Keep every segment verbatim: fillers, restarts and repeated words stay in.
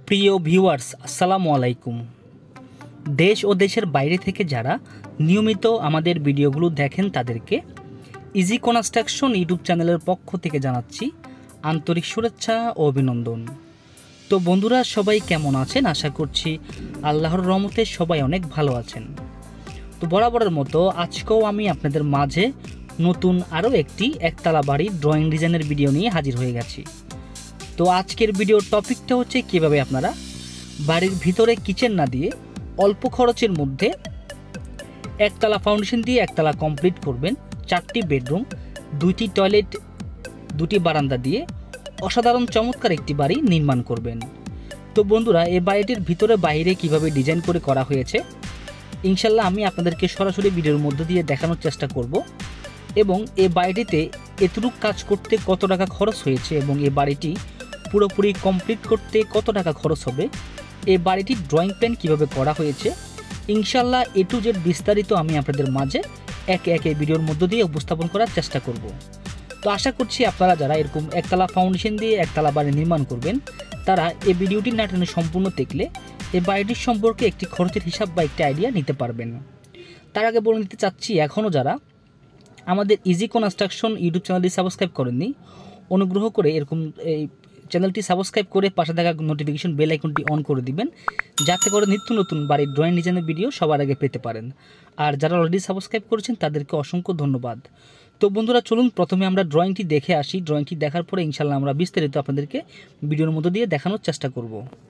প্রিয় ভিউয়ার্স, আসসালামু আলাইকুম। দেশ ও দেশের বাইরে থেকে যারা নিয়মিত আমাদের ভিডিওগুলো দেখেন তাদেরকে ইজি কনস্ট্রাকশন ইউটিউব চ্যানেলের পক্ষ থেকে জানাচ্ছি আন্তরিক শুভেচ্ছা ও অভিনন্দন। তো বন্ধুরা, সবাই কেমন আছেন? আশা করছি আল্লাহর রহমতে সবাই অনেক ভালো আছেন। তো বরাবরের মতো আজকেও আমি আপনাদের মাঝে নতুন আরও একটি একতলা বাড়ির ড্রয়িং ডিজাইনের ভিডিও নিয়ে হাজির হয়ে গেছি। তো আজকের ভিডিওর টপিকটা হচ্ছে কীভাবে আপনারা বাড়ির ভিতরে কিচেন না দিয়ে অল্প খরচের মধ্যে একতলা ফাউন্ডেশন দিয়ে একতলা কমপ্লিট করবেন, চারটি বেডরুম, দুইটি টয়লেট, দুটি বারান্দা দিয়ে অসাধারণ চমৎকার একটি বাড়ি নির্মাণ করবেন। তো বন্ধুরা, এই বাড়িটির ভিতরে বাইরে কিভাবে ডিজাইন করে করা হয়েছে ইনশাল্লাহ আমি আপনাদেরকে সরাসরি ভিডিওর মধ্য দিয়ে দেখানোর চেষ্টা করব, এবং এই বাড়িটিতে এতটুকু কাজ করতে কত টাকা খরচ হয়েছে এবং এই বাড়িটি পুরোপুরি কমপ্লিট করতে কত টাকা খরচ হবে, এই বাড়িটির ড্রয়িং প্ল্যান কীভাবে করা হয়েছে ইনশাল্লাহ এ টু জেড বিস্তারিত আমি আপনাদের মাঝে একে একে ভিডিওর মধ্য দিয়ে উপস্থাপন করার চেষ্টা করব। তো আশা করছি আপনারা যারা এরকম একতলা ফাউন্ডেশন দিয়ে একতলা বাড়ি নির্মাণ করবেন তারা এই ভিডিওটি না টেনে সম্পূর্ণ দেখলে এই বাড়িটির সম্পর্কে একটি খরচের হিসাব বা একটি আইডিয়া নিতে পারবেন। তার আগে বলে নিতে চাচ্ছি, এখনও যারা আমাদের ইজি কনস্ট্রাকশন ইউটিউব চ্যানেলটি সাবস্ক্রাইব করেননি, অনুগ্রহ করে এরকম এই চ্যানেলটি সাবস্ক্রাইব করে পাশে থাকা নোটিফিকেশন বেল আইকনটি অন করে দিবেন, যাতে করে নিত্য নতুন বাড়ির ড্রয়িং ডিজাইনের ভিডিও সবার আগে পেতে পারেন। আর যারা অলরেডি সাবস্ক্রাইব করেছেন তাদেরকে অসংখ্য ধন্যবাদ। তো বন্ধুরা, চলুন প্রথমে আমরা ড্রয়িংটি দেখে আসি। ড্রয়িংটি দেখার পরে ইনশাল্লাহ আমরা বিস্তারিত আপনাদেরকে ভিডিওর মধ্য দিয়ে দেখানোর চেষ্টা করব।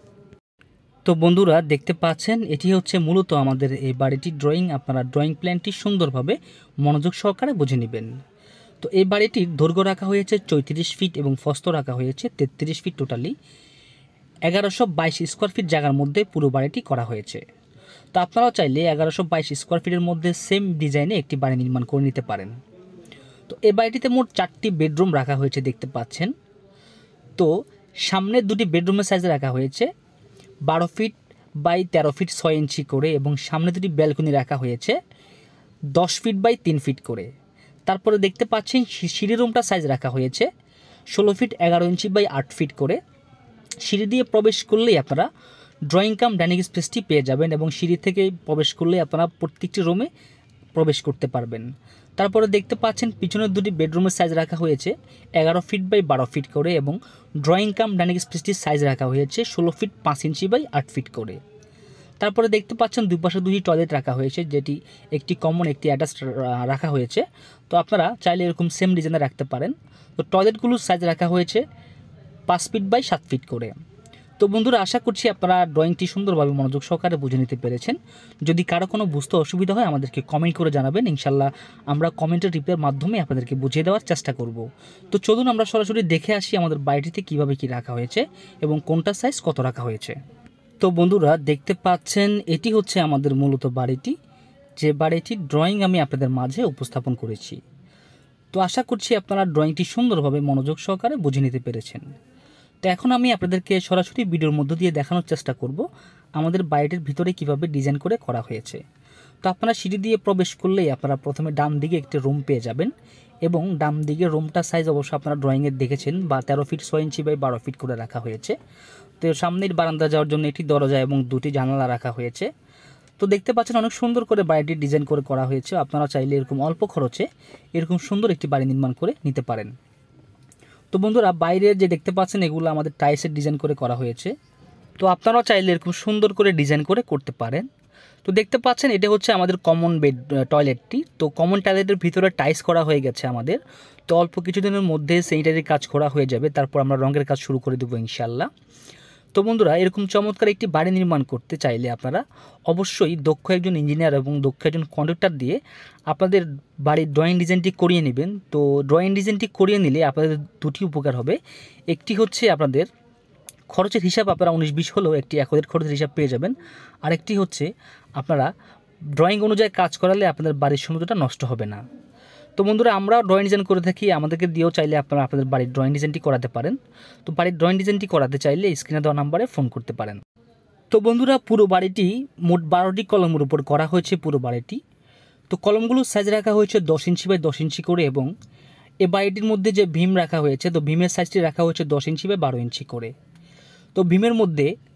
তো বন্ধুরা, দেখতে পাচ্ছেন এটি হচ্ছে মূলত আমাদের এই বাড়িটির ড্রয়িং। আপনারা ড্রয়িং প্ল্যানটি সুন্দরভাবে মনোযোগ সহকারে বুঝে নেবেন। তো এই বাড়িটির দৈর্ঘ্য রাখা হয়েছে চৌত্রিশ ফিট এবং প্রস্থ রাখা হয়েছে তেত্রিশ ফিট। টোটালি এগারোশো বাইশ স্কোয়ার ফিট জায়গার মধ্যে পুরো বাড়িটি করা হয়েছে। তো আপনারাও চাইলে এগারোশো বাইশ স্কোয়ার ফিটের মধ্যে সেম ডিজাইনে একটি বাড়ি নির্মাণ করে নিতে পারেন। তো এই বাড়িটিতে মোট চারটি বেডরুম রাখা হয়েছে দেখতে পাচ্ছেন। তো সামনের দুটি বেডরুমের সাইজে রাখা হয়েছে বারো ফিট বাই তেরো ফিট ছয় ইঞ্চি করে, এবং সামনে দুটি ব্যালকনি রাখা হয়েছে দশ ফিট বাই তিন ফিট করে। তারপরে দেখতে পাচ্ছেন সিঁড়ি রুমটা সাইজ রাখা হয়েছে ষোলো ফিট এগারো ইঞ্চি বাই আট ফিট করে। সিঁড়ি দিয়ে প্রবেশ করলেই আপনারা ড্রয়িং কাম ডাইনিং স্পেসটি পেয়ে যাবেন, এবং সিঁড়ি থেকে প্রবেশ করলেই আপনারা প্রত্যেকটি রুমে প্রবেশ করতে পারবেন। তারপরে দেখতে পাচ্ছেন পিছনের দুটি বেডরুমের সাইজ রাখা হয়েছে এগারো ফিট বাই বারো ফিট করে, এবং ড্রয়িং কাম ডাইনিং স্পেসটির সাইজ রাখা হয়েছে ষোলো ফিট পাঁচ ইঞ্চি বাই আট ফিট করে। তারপরে দেখতে পাচ্ছেন দুই পাশে দুটি টয়লেট রাখা হয়েছে, যেটি একটি কমন একটি অ্যাটাচ রাখা হয়েছে। তো আপনারা চাইলে এরকম সেম ডিজাইনে রাখতে পারেন। তো টয়লেটগুলোর সাইজ রাখা হয়েছে পাঁচ ফিট বাই সাত ফিট করে। তো বন্ধুরা, আশা করছি আপনারা ড্রয়িংটি সুন্দরভাবে মনোযোগ সহকারে বুঝে নিতে পেরেছেন। যদি কারো কোনো বুঝতে অসুবিধা হয় আমাদেরকে কমেন্ট করে জানাবেন, ইনশাল্লাহ আমরা কমেন্টের রিপ্লাইয়ের মাধ্যমে আপনাদেরকে বুঝিয়ে দেওয়ার চেষ্টা করব। তো চলুন আমরা সরাসরি দেখে আসি আমাদের বাড়িটিতে কীভাবে কী রাখা হয়েছে এবং কোনটা সাইজ কত রাখা হয়েছে। তো বন্ধুরা, দেখতে পাচ্ছেন এটি হচ্ছে আমাদের মূলত বাড়িটি, যে বাড়িটির ড্রয়িং আমি আপনাদের মাঝে উপস্থাপন করেছি। তো আশা করছি আপনারা ড্রয়িংটি সুন্দরভাবে মনোযোগ সহকারে বুঝে নিতে পেরেছেন। তো এখন আমি আপনাদেরকে সরাসরি ভিডিওর মধ্য দিয়ে দেখানোর চেষ্টা করব আমাদের বাড়িটির ভিতরে কিভাবে ডিজাইন করে করা হয়েছে। তো আপনারা সিঁড়ি দিয়ে প্রবেশ করলেই আপনারা প্রথমে ডান দিকে একটি রুম পেয়ে যাবেন, এবং ডান দিকে রুমটার সাইজ অবশ্য আপনারা ড্রয়িংয়ে দেখেছেন বা তেরো ফিট ছয় ইঞ্চি বাই বারো ফিট করে রাখা হয়েছে। তো সামনের বারান্দা যাওয়ার জন্য একটি দরজা এবং দুটি জানালা রাখা হয়েছে। তো দেখতে পাচ্ছেন অনেক সুন্দর করে বাড়িটি ডিজাইন করে করা হয়েছে। আপনারা চাইলে এরকম অল্প খরচে এরকম সুন্দর একটি বাড়ি নির্মাণ করে নিতে পারেন। তো বন্ধুরা, বাইরে যে দেখতে পাচ্ছেন এগুলো আমাদের টাইলসের ডিজাইন করে করা হয়েছে। তো আপনারাও চাইলে এরকম সুন্দর করে ডিজাইন করে করতে পারেন। তো দেখতে পাচ্ছেন এটা হচ্ছে আমাদের কমন বেড টয়লেটটি। তো কমন টয়লেটের ভিতরে টাইলস করা হয়ে গেছে আমাদের। তো অল্প কিছুদিনের মধ্যে স্যানিটারির কাজ করা হয়ে যাবে, তারপর আমরা রঙের কাজ শুরু করে দেবো ইনশাল্লাহ। তো বন্ধুরা, এরকম চমৎকার একটি বাড়ি নির্মাণ করতে চাইলে আপনারা অবশ্যই দক্ষ একজন ইঞ্জিনিয়ার এবং দক্ষ একজন কন্ট্রাক্টর দিয়ে আপনাদের বাড়ির ড্রয়িং ডিজাইনটি করিয়ে নেবেন। তো ড্রয়িং ডিজাইনটি করিয়ে নিলে আপনাদের দুটি উপকার হবে। একটি হচ্ছে আপনাদের খরচের হিসাব আপনারা উনিশ বিশ হলেও একটি একদের খরচের হিসাব পেয়ে যাবেন, আরেকটি হচ্ছে আপনারা ড্রয়িং অনুযায়ী কাজ করালে আপনাদের বাড়ির সৌন্দর্যটা নষ্ট হবে না। তো বন্ধুরা, আমরা ড্রয়িং ডিজাইন করে থাকি, আমাদেরকে দিয়েও চাইলে আপনারা আপনাদের বাড়ির ড্রয়িং ডিজাইনটি করাতে পারেন। তো বাড়ির ড্রয়িং ডিজাইনটি করাতে চাইলে স্ক্রিনে দেওয়া নাম্বারে ফোন করতে পারেন। তো বন্ধুরা, পুরো বাড়িটি মোট বারোটি কলমের উপর করা হয়েছে পুরো বাড়িটি। তো কলমগুলোর সাইজ রাখা হয়েছে দশ ইঞ্চি বাই দশ ইঞ্চি করে, এবং এই বাড়িটির মধ্যে যে ভীম রাখা হয়েছে, তো ভীমের সাইজটি রাখা হয়েছে দশ ইঞ্চি বাই বারো ইঞ্চি করে। তো ভীমের মধ্যে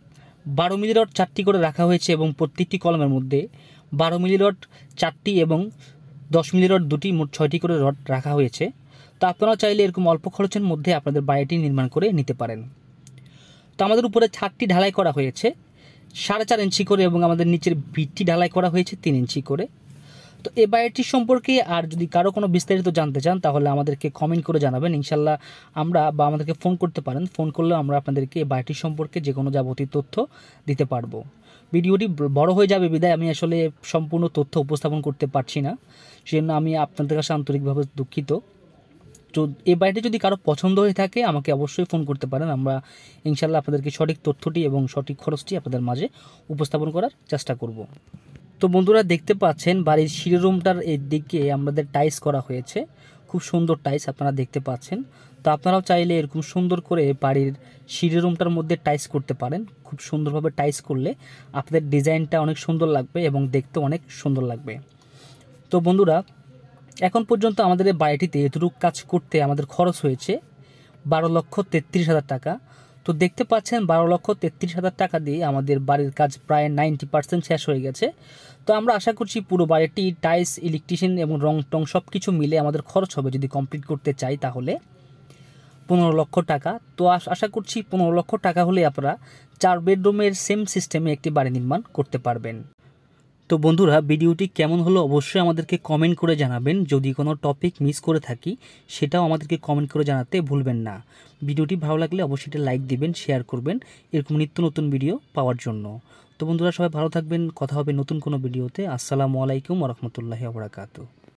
বারো মিলি রড চারটি করে রাখা হয়েছে এবং প্রত্যেকটি কলমের মধ্যে বারো মিলি রড চারটি এবং দশ মিলি রড দুটি, মোট ছয়টি করে রড রাখা হয়েছে। তো আপনারা চাইলে এরকম অল্প খরচের মধ্যে আপনাদের বাড়িটি নির্মাণ করে নিতে পারেন। তো আমাদের উপরে ছাদটি ঢালাই করা হয়েছে সাড়ে চার ইঞ্চি করে এবং আমাদের নিচের ভিটটি ঢালাই করা হয়েছে তিন ইঞ্চি করে। তো এই বাড়িটির সম্পর্কে আর যদি কারো কোনো বিস্তারিত জানতে চান তাহলে আমাদেরকে কমেন্ট করে জানাবেন, ইনশাল্লাহ আমরা বা আমাদেরকে ফোন করতে পারেন, ফোন করলেও আমরা আপনাদেরকে এই বাড়িটির সম্পর্কে যে কোনো যাবতীয় তথ্য দিতে পারবো। ভিডিওটি বড় হয়ে যাবে বিদায় আমি আসলে সম্পূর্ণ তথ্য উপস্থাপন করতে পারছি না, সেজন্য আমি আপনাদের কাছে আন্তরিকভাবে দুঃখিত। তো এই বাড়িটি যদি কারো পছন্দ হয়ে থাকে আমাকে অবশ্যই ফোন করতে পারেন, আমরা ইনশাল্লাহ আপনাদেরকে সঠিক তথ্যটি এবং সঠিক খরচটি আপনাদের মাঝে উপস্থাপন করার চেষ্টা করব। তো বন্ধুরা দেখতে পাচ্ছেন বাড়ির সিঁড়ি রুমটার এই দিকে আমাদের টাইলস করা হয়েছে, খুব সুন্দর টাইলস আপনারা দেখতে পাচ্ছেন। তো আপনারাও চাইলে এরকম সুন্দর করে বাড়ির সিঁড়ি রুমটার মধ্যে টাইলস করতে পারেন, খুব সুন্দরভাবে টাইলস করলে আপনাদের ডিজাইনটা অনেক সুন্দর লাগবে এবং দেখতে অনেক সুন্দর লাগবে। তো বন্ধুরা এখন পর্যন্ত আমাদের এই বাড়িটিতে এতটুকু কাজ করতে আমাদের খরচ হয়েছে বারো লক্ষ তেত্রিশ হাজার টাকা। তো দেখতে পাচ্ছেন বারো লক্ষ তেত্রিশ হাজার টাকা দিয়ে আমাদের বাড়ির কাজ প্রায় নাইনটি পার্সেন্ট শেষ হয়ে গেছে। তো আমরা আশা করছি পুরো বাড়িটি টাইলস, ইলেকট্রিশিয়ান এবং রং টং সব কিছু মিলে আমাদের খরচ হবে যদি কমপ্লিট করতে চাই তাহলে পনেরো লক্ষ টাকা। তো আশা করছি পনেরো লক্ষ টাকা হলে আপনারা চার বেডরুমের সেম সিস্টেমে একটি বাড়ি নির্মাণ করতে পারবেন। তো বন্ধুরা ভিডিওটি কেমন হলো অবশ্যই আমাদেরকে কমেন্ট করে জানাবেন, যদি কোনো টপিক মিস করে থাকি সেটাও আমাদেরকে কমেন্ট করে জানাতে ভুলবেন না। ভিডিওটি ভালো লাগলে অবশ্যই এটা লাইক দিবেন, শেয়ার করবেন এরকম নিত্য নতুন ভিডিও পাওয়ার জন্য। তো বন্ধুরা সবাই ভালো থাকবেন, কথা হবে নতুন কোনো ভিডিওতে। আসসালামু আলাইকুম ওয়া রাহমাতুল্লাহি ওয়া বারাকাতুহু।